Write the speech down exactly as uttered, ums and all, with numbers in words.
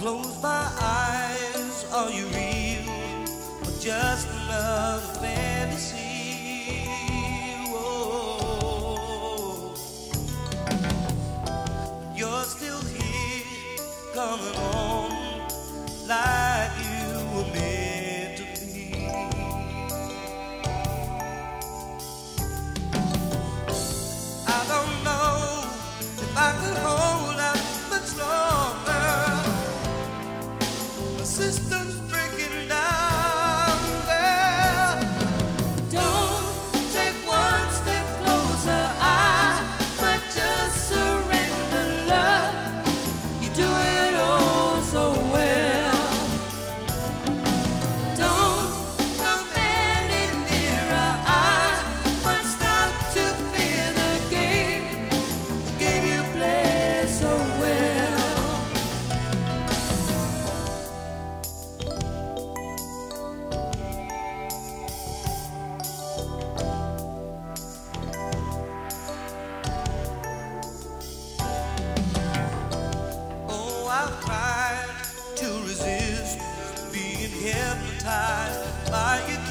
close my eyes, are you real or just another fantasy? Whoa. You're still here, coming on like you were meant to be. I don't know if I could hold out much longer. My system's breaking down there. Don't take one step closer, I might just surrender, love. You do it all so well. Don't come any nearer, I might start to fear the game, the game you play so well. Oh, I've tried to resist being hypnotized by your